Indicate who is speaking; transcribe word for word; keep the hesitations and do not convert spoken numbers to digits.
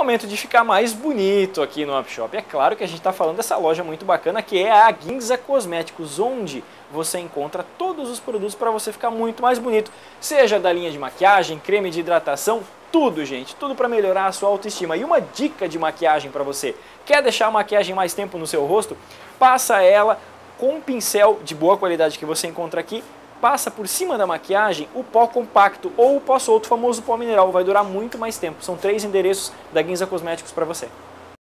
Speaker 1: momento de ficar mais bonito aqui no Upshop. É claro que a gente está falando dessa loja muito bacana que é a Ginza Cosméticos, onde você encontra todos os produtos para você ficar muito mais bonito. Seja da linha de maquiagem, creme de hidratação, tudo, gente. Tudo para melhorar a sua autoestima. E uma dica de maquiagem para você. Quer deixar a maquiagem mais tempo no seu rosto? Passa ela com um pincel de boa qualidade que você encontra aqui. Passa por cima da maquiagem o pó compacto ou o pó solto, o famoso pó mineral. Vai durar muito mais tempo. São três endereços da Ginza Cosméticos para você.